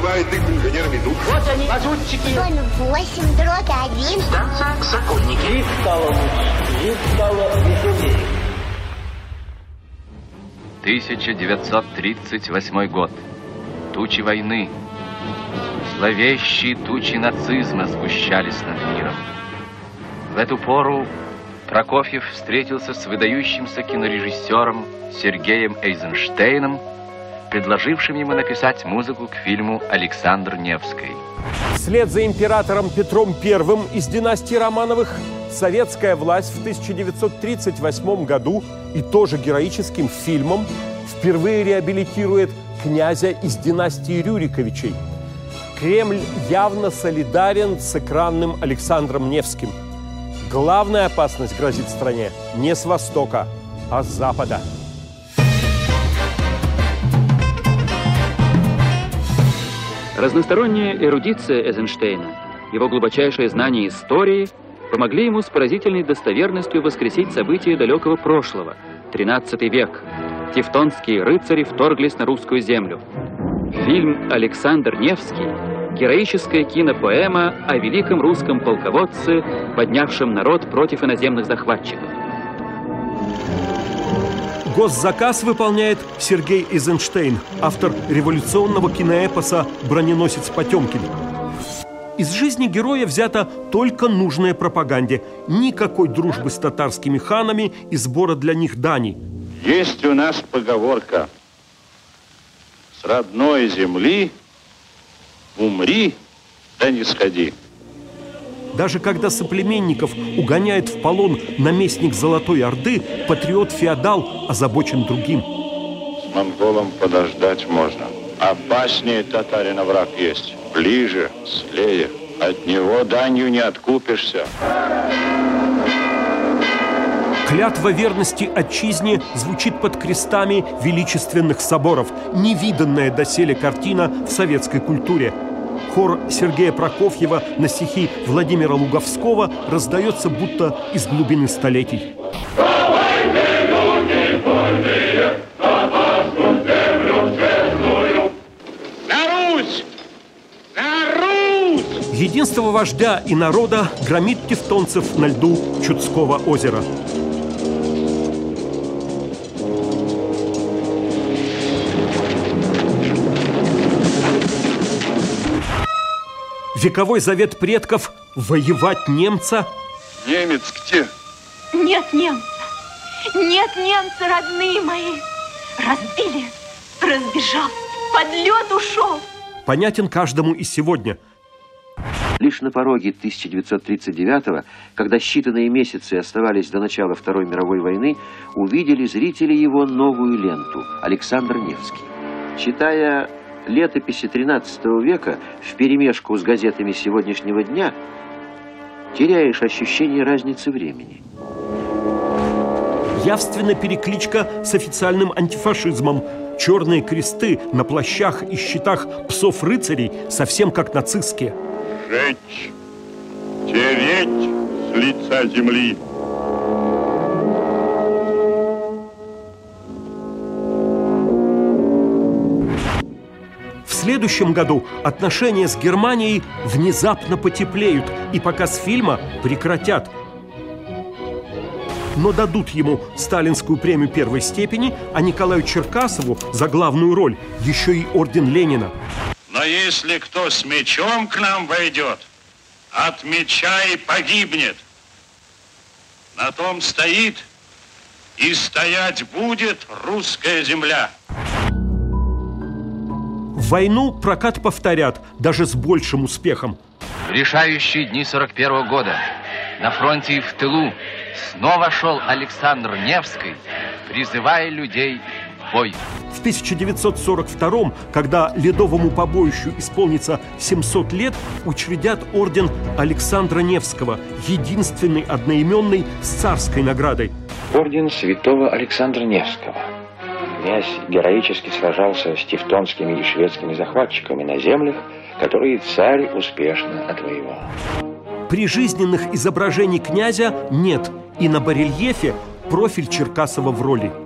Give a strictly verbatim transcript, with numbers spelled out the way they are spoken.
прибывает инженер Медук. Вот они, лазутчики. ноль восемь дробь один. Станция Сокольники. Вид стало лучше, вид стало веселее. тысяча девятьсот тридцать восьмой год. Тучи войны, зловещие тучи нацизма сгущались над миром. В эту пору Прокофьев встретился с выдающимся кинорежиссером Сергеем Эйзенштейном, предложившим ему написать музыку к фильму «Александр Невский». Вслед за императором Петром Первым из династии Романовых советская власть в тысяча девятьсот тридцать восьмом году и тоже героическим фильмом впервые реабилитирует князя из династии Рюриковичей. Кремль явно солидарен с экранным Александром Невским. Главная опасность грозит стране не с востока, а с запада. Разносторонняя эрудиция Эйзенштейна, его глубочайшее знание истории помогли ему с поразительной достоверностью воскресить события далекого прошлого, тринадцатый век. Тевтонские рыцари вторглись на русскую землю. Фильм «Александр Невский» – героическая кинопоэма о великом русском полководце, поднявшем народ против иноземных захватчиков. Госзаказ выполняет Сергей Эйзенштейн, автор революционного киноэпоса «Броненосец Потемкин». Из жизни героя взято только нужное пропаганде. Никакой дружбы с татарскими ханами и сбора для них дани. Есть у нас поговорка: с родной земли умри, да не сходи. Даже когда соплеменников угоняет в полон наместник Золотой Орды, патриот-феодал озабочен другим. С монголом подождать можно. Опаснее татарина враг есть. Ближе, злее. От него данью не откупишься. Клятва верности отчизне звучит под крестами величественных соборов. Невиданная доселе картина в советской культуре. Хор Сергея Прокофьева на стихи Владимира Луговского раздается будто из глубины столетий. На Русь! На Русь! Единство вождя и народа громит тевтонцев на льду Чудского озера. Вековой завет предков – воевать немца? Немец где? Нет немца, нет немца, родные мои. Разбили, разбежал, под лед ушел. Понятен каждому и сегодня. Лишь на пороге тысяча девятьсот тридцать девятого, когда считанные месяцы оставались до начала Второй мировой войны, увидели зрители его новую ленту «Александр Невский». Читая летописи тринадцатого века вперемешку с газетами сегодняшнего дня, теряешь ощущение разницы времени. Явственна перекличка с официальным антифашизмом. Черные кресты на плащах и щитах псов-рыцарей совсем как нацистские. Жечь, тереть с лица земли. В следующем году отношения с Германией внезапно потеплеют, и показ фильма прекратят. Но дадут ему сталинскую премию первой степени, а Николаю Черкасову за главную роль еще и орден Ленина. Но если кто с мечом к нам войдет, от меча и погибнет. На том стоит и стоять будет русская земля. В войну прокат повторят, даже с большим успехом. В решающие дни сорок первого года на фронте и в тылу снова шел Александр Невский, призывая людей в бой. В тысяча девятьсот сорок втором, когда ледовому побоищу исполнится семьсот лет, учредят орден Александра Невского, единственный одноименный с царской наградой. Орден святого Александра Невского. Князь героически сражался с тевтонскими и шведскими захватчиками на землях, которые царь успешно отвоевал. Прижизненных изображений князя нет, и на барельефе профиль Черкасова в роли.